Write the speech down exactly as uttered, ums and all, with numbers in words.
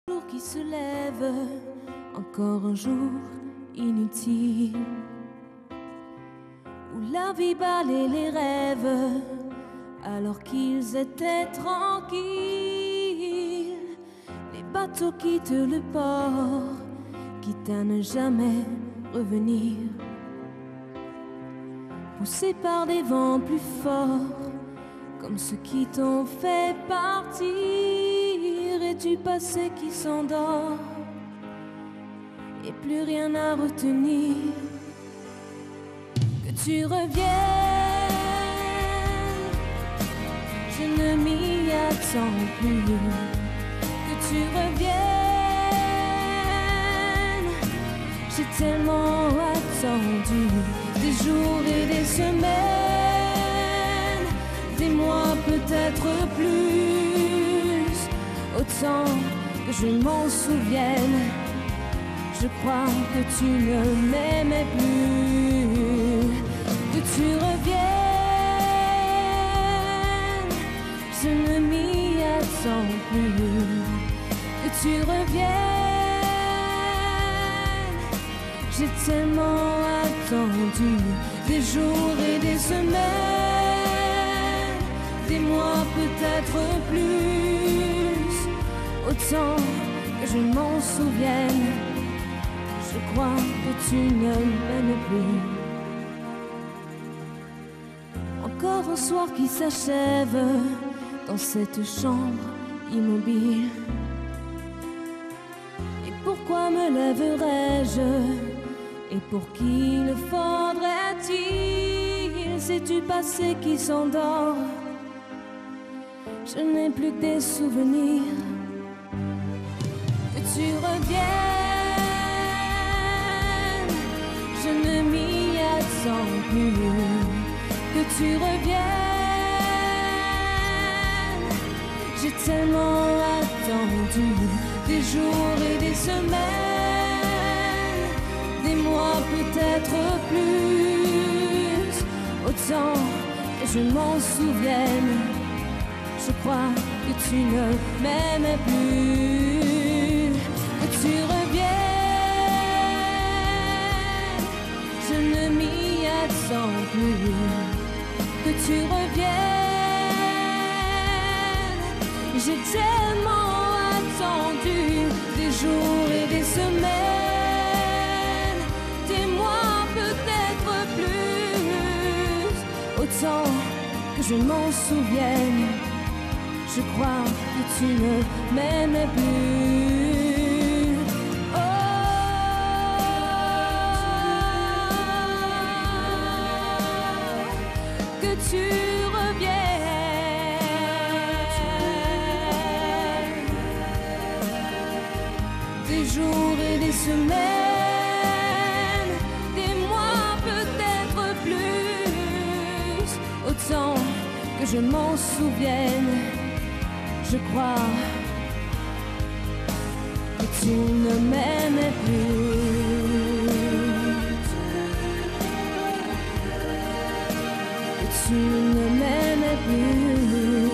Jour qui se lève, encore un jour inutile, où la vie balaye les rêves alors qu'ils étaient tranquilles. Les bateaux quittent le port, quitte à ne jamais revenir, poussés par des vents plus forts, comme ceux qui t'ont fait partir, et du passé qui s'endort, et plus rien à retenir. Que tu reviennes, je ne m'y attends plus. Que tu reviennes, j'ai tellement attendu, des jours et des semaines, des mois peut-être plus, autant que je m'en souvienne. Je crois que tu ne m'aimais plus. Que tu reviennes, je ne m'y attends plus. Que tu reviennes, j'ai tellement attendu, des jours et des semaines, des mois peut-être plus, autant que je m'en souvienne. Je crois que tu ne m'aimes plus. Encore un soir qui s'achève dans cette chambre immobile. Et pourquoi me lèverais-je? Et pour qui le faudrait-il? C'est du passé qui s'endort. Je n'ai plus que des souvenirs. Que tu reviennes, je ne m'y attends plus. Que tu reviennes, j'ai tellement attendu, des jours et des semaines, des mois peut-être plus, autant que je m'en souvienne. Je crois que tu ne m'aimais plus. Que tu reviennes, je ne m'y attends plus. Que tu reviennes, j'ai tellement attendu, des jours et des semaines, des mois peut-être plus, autant que je m'en souvienne. Je crois que tu ne m'aimais plus. Oh, que tu reviennes, des jours et des semaines, des mois peut-être plus, autant que je m'en souvienne. Je crois que tu ne m'aimais plus. Que tu ne m'aimais plus.